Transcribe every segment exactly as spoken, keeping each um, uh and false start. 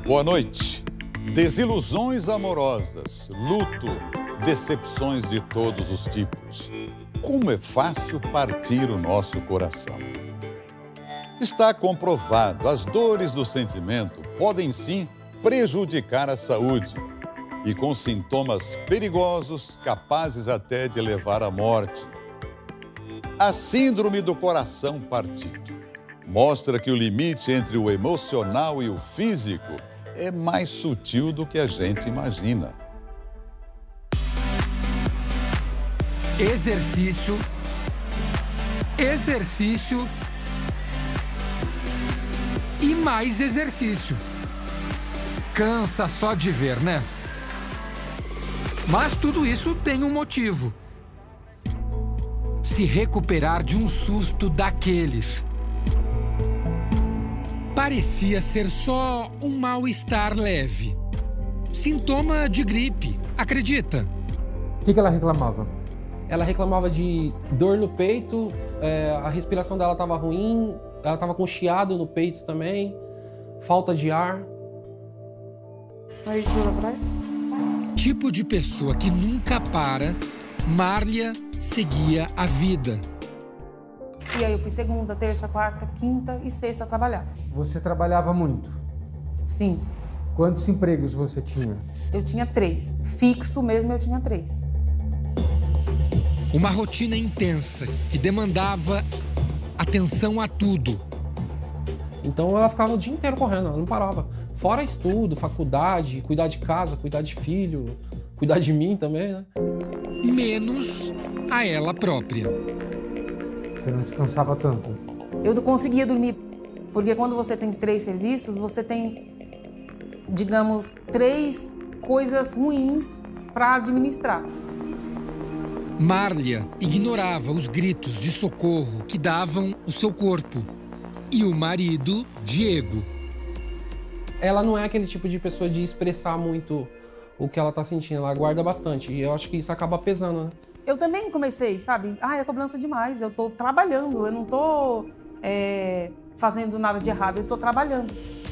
Boa noite. Desilusões amorosas, luto, decepções de todos os tipos. Como é fácil partir o nosso coração. Está comprovado, as dores do sentimento podem sim prejudicar a saúde e com sintomas perigosos, capazes até de levar à morte. A síndrome do coração partido mostra que o limite entre o emocional e o físico é mais sutil do que a gente imagina. Exercício, exercício e mais exercício. Cansa só de ver, né? Mas tudo isso tem um motivo. Se recuperar de um susto daqueles. Parecia ser só um mal-estar leve. Sintoma de gripe, acredita? O que, que ela reclamava? Ela reclamava de dor no peito, é, a respiração dela estava ruim, ela estava com chiado no peito também, falta de ar. Aí, jura pra ele? Tipo de pessoa que nunca para, Márlia seguia a vida. E aí eu fui segunda, terça, quarta, quinta e sexta a trabalhar. Você trabalhava muito? Sim. Quantos empregos você tinha? Eu tinha três. Fixo mesmo eu tinha três. Uma rotina intensa que demandava atenção a tudo. Então ela ficava o dia inteiro correndo, ela não parava. Fora estudo, faculdade, cuidar de casa, cuidar de filho, cuidar de mim também, né? Menos a ela própria. Você não descansava tanto? Eu não conseguia dormir, porque quando você tem três serviços, você tem, digamos, três coisas ruins para administrar. Márlia ignorava os gritos de socorro que davam o seu corpo. E o marido, Diego. Ela não é aquele tipo de pessoa de expressar muito o que ela tá sentindo, ela guarda bastante. E eu acho que isso acaba pesando, né? Eu também comecei, sabe? Ah, é cobrança demais, eu tô trabalhando, eu não tô é, fazendo nada de errado, eu estou trabalhando.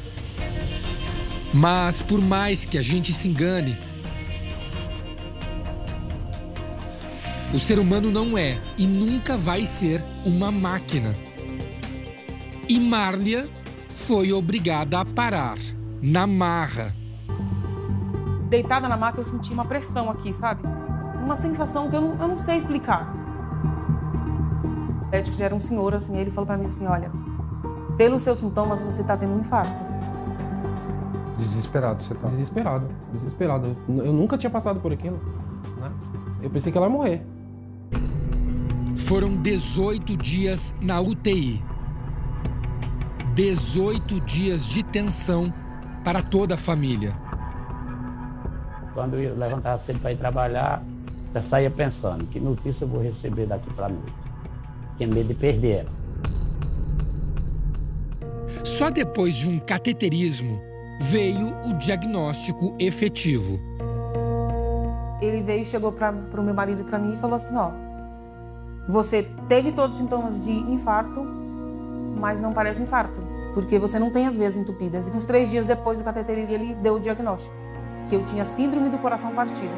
Mas por mais que a gente se engane, o ser humano não é e nunca vai ser uma máquina. E Márlia foi obrigada a parar, na marra. Deitada na maca, eu senti uma pressão aqui, sabe? Uma sensação que eu não, eu não sei explicar. O médico já era um senhor, assim, ele falou pra mim assim, olha, pelos seus sintomas você tá tendo um infarto. Desesperado você tá? Desesperado, desesperado. Eu, eu nunca tinha passado por aquilo, né? Eu pensei que ela ia morrer. Foram dezoito dias na U T I. dezoito dias de tensão para toda a família. Quando eu levantava cedo para ir trabalhar, eu saía pensando, que notícia eu vou receber daqui para noite? Tinha medo de perder ela. Só depois de um cateterismo veio o diagnóstico efetivo. Ele veio e chegou para o meu marido e para mim e falou assim, ó, você teve todos os sintomas de infarto, mas não parece infarto, porque você não tem as veias entupidas. E uns três dias depois do cateterismo ele deu o diagnóstico, que eu tinha síndrome do coração partido.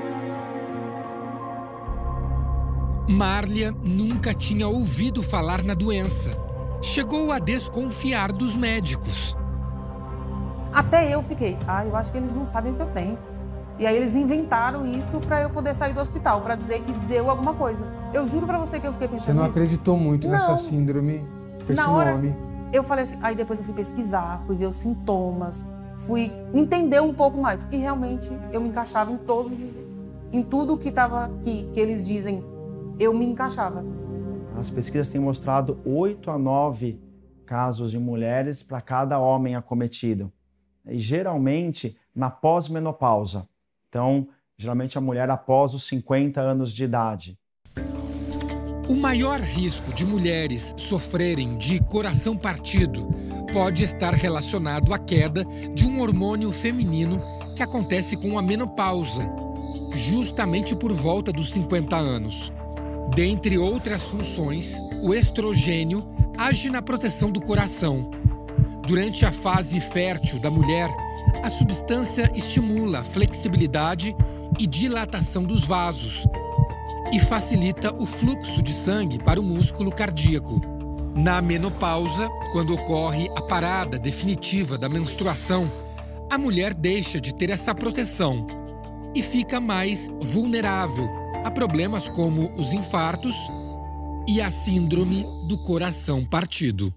Márlia nunca tinha ouvido falar na doença. Chegou a desconfiar dos médicos. Até eu fiquei, ah, eu acho que eles não sabem o que eu tenho. E aí eles inventaram isso para eu poder sair do hospital, para dizer que deu alguma coisa. Eu juro para você que eu fiquei pensando Você não nisso. acreditou muito Não. nessa síndrome, esse Na hora, nome? Eu falei assim, aí depois eu fui pesquisar, fui ver os sintomas, fui entender um pouco mais. E realmente eu me encaixava em todos, em tudo que tava, que, que eles dizem, eu me encaixava. As pesquisas têm mostrado oito a nove casos de mulheres para cada homem acometido. E geralmente na pós-menopausa. Então, geralmente a mulher após os cinquenta anos de idade. O maior risco de mulheres sofrerem de coração partido pode estar relacionado à queda de um hormônio feminino que acontece com a menopausa, justamente por volta dos cinquenta anos. Dentre outras funções, o estrogênio age na proteção do coração. Durante a fase fértil da mulher, A substância estimula a flexibilidade e dilatação dos vasos e facilita o fluxo de sangue para o músculo cardíaco. Na menopausa, quando ocorre a parada definitiva da menstruação, a mulher deixa de ter essa proteção e fica mais vulnerável a problemas como os infartos e a síndrome do coração partido.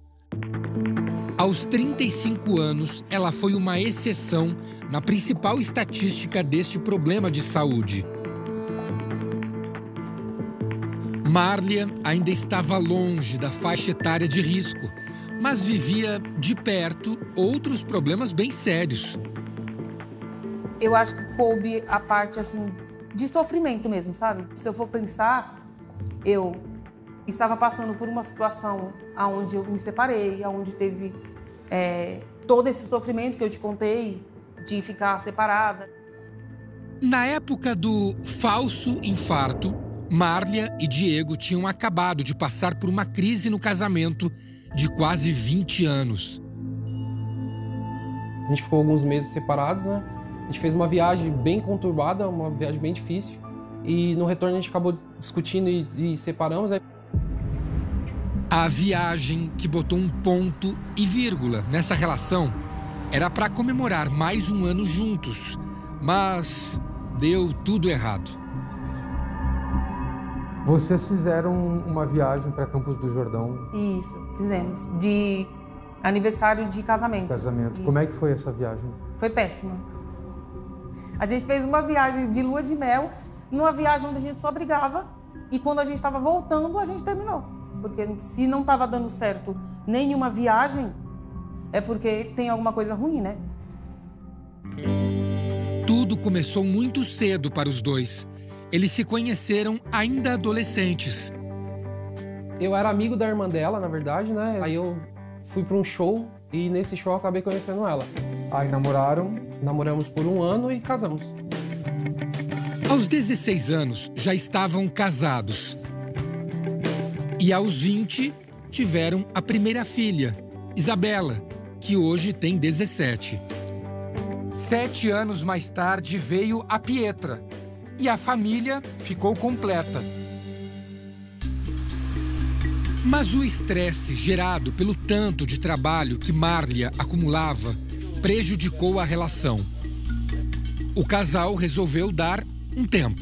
Aos trinta e cinco anos, ela foi uma exceção na principal estatística deste problema de saúde. Márlia ainda estava longe da faixa etária de risco, mas vivia de perto outros problemas bem sérios. Eu acho que coube a parte, assim, de sofrimento mesmo, sabe? Se eu for pensar, eu estava passando por uma situação onde eu me separei, onde teve é, todo esse sofrimento que eu te contei, de ficar separada. Na época do falso infarto, Márlia e Diego tinham acabado de passar por uma crise no casamento de quase vinte anos. A gente ficou alguns meses separados, né? A gente fez uma viagem bem conturbada, uma viagem bem difícil. E no retorno a gente acabou discutindo e, e separamos. Né? A viagem que botou um ponto e vírgula nessa relação era para comemorar mais um ano juntos, mas deu tudo errado. Vocês fizeram uma viagem para Campos do Jordão? Isso, fizemos. De aniversário de casamento. Casamento. Isso. Como é que foi essa viagem? Foi péssima. A gente fez uma viagem de lua de mel, numa viagem onde a gente só brigava, e quando a gente estava voltando, a gente terminou. Porque se não estava dando certo nenhuma viagem, é porque tem alguma coisa ruim, né? Tudo começou muito cedo para os dois. Eles se conheceram ainda adolescentes. Eu era amigo da irmã dela, na verdade, né? Aí eu fui para um show e nesse show eu acabei conhecendo ela. Aí namoraram? Namoramos por um ano e casamos. Aos dezesseis anos, já estavam casados. E aos vinte, tiveram a primeira filha, Isabela, que hoje tem dezessete. Sete anos mais tarde veio a Pietra. E a família ficou completa. Mas o estresse gerado pelo tanto de trabalho que Márlia acumulava prejudicou a relação. O casal resolveu dar um tempo.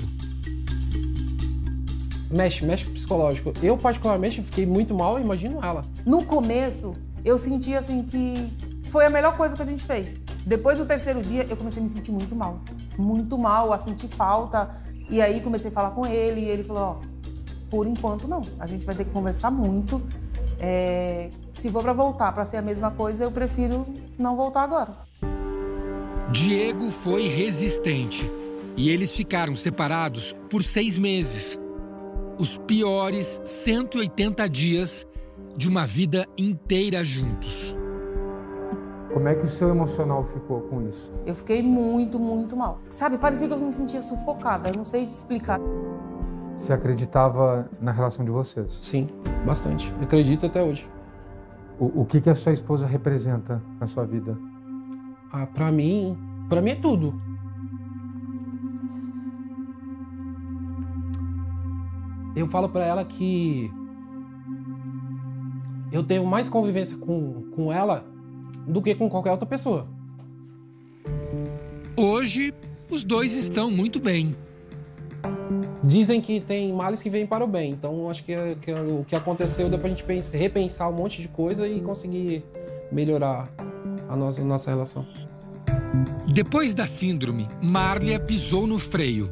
Mexe, mexe com o psicológico. Eu, particularmente, fiquei muito mal, imagino ela. No começo, eu senti assim que foi a melhor coisa que a gente fez. Depois do terceiro dia, eu comecei a me sentir muito mal. Muito mal, a sentir falta. E aí comecei a falar com ele e ele falou, ó, por enquanto não. A gente vai ter que conversar muito. É, se for para voltar para ser a mesma coisa, eu prefiro não voltar agora. Diego foi resistente e eles ficaram separados por seis meses. Os piores cento e oitenta dias de uma vida inteira juntos. Como é que o seu emocional ficou com isso? Eu fiquei muito, muito mal. Sabe, parecia que eu me sentia sufocada, eu não sei te explicar. Você acreditava na relação de vocês? Sim, bastante. Eu acredito até hoje. O, o que, que a sua esposa representa na sua vida? Ah, pra mim, pra mim é tudo. Eu falo pra ela que eu tenho mais convivência com, com ela do que com qualquer outra pessoa. Hoje, os dois estão muito bem. Dizem que tem males que vêm para o bem, então acho que, que o que aconteceu deu pra gente pensar, repensar um monte de coisa e conseguir melhorar a nossa, a nossa relação. Depois da síndrome, Márlia pisou no freio.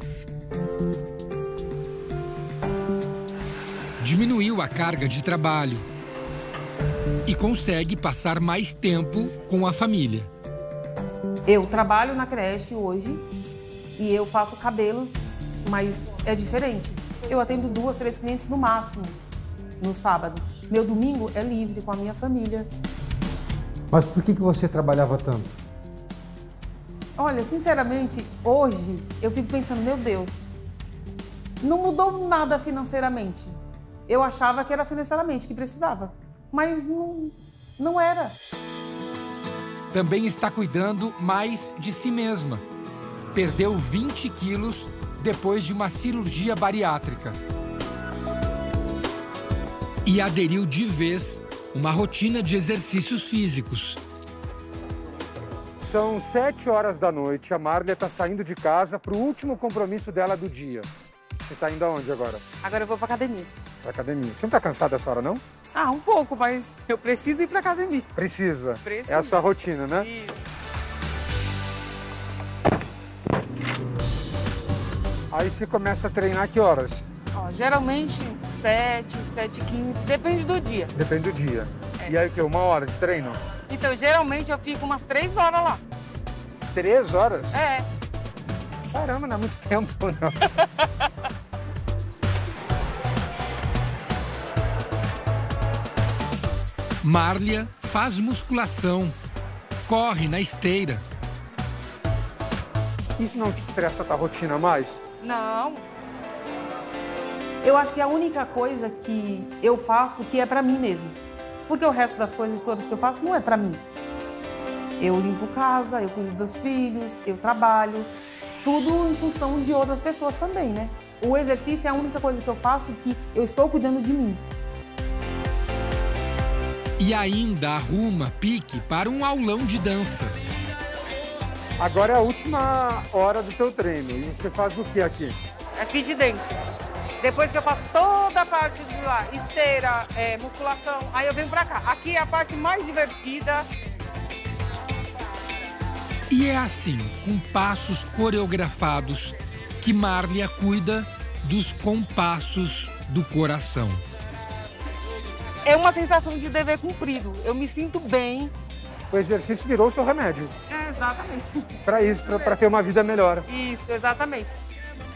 Diminuiu a carga de trabalho e consegue passar mais tempo com a família. Eu trabalho na creche hoje e eu faço cabelos, mas é diferente. Eu atendo duas, três clientes no máximo no sábado. Meu domingo é livre com a minha família. Mas por que, que você trabalhava tanto? Olha, sinceramente, hoje eu fico pensando, meu Deus, não mudou nada financeiramente. Eu achava que era financeiramente que precisava, mas não, não era. também está cuidando mais de si mesma. Perdeu vinte quilos depois de uma cirurgia bariátrica. E aderiu de vez uma rotina de exercícios físicos. São sete horas da noite, a Marlia está saindo de casa para o último compromisso dela do dia. Você está indo aonde agora? Agora eu vou pra academia. Pra academia. Você não está cansada dessa hora, não? Ah, um pouco, mas eu preciso ir pra academia. Precisa. Precisa. É a sua rotina, né? Isso. Aí você começa a treinar que horas? Ó, geralmente sete, sete e quinze, depende do dia. Depende do dia. É. E aí o quê? Uma hora de treino? Então, geralmente eu fico umas três horas lá. Três horas? É. Caramba, não é muito tempo, não. Marlia faz musculação, corre na esteira. Isso não te estressa a tua rotina mais? Não. Eu acho que é a única coisa que eu faço que é pra mim mesmo. Porque o resto das coisas todas que eu faço não é pra mim. Eu limpo casa, eu cuido dos filhos, eu trabalho. Tudo em função de outras pessoas também, né? O exercício é a única coisa que eu faço que eu estou cuidando de mim. E ainda arruma pique para um aulão de dança. Agora é a última hora do teu treino. E você faz o que aqui? É fit dance. Depois que eu faço toda a parte de lá, esteira, é, musculação, aí eu venho pra cá. Aqui é a parte mais divertida. E é assim, com passos coreografados, que Marlia cuida dos compassos do coração. É uma sensação de dever cumprido. Eu me sinto bem. O exercício virou o seu remédio. É, exatamente. Para isso, para ter uma vida melhor. Isso, exatamente.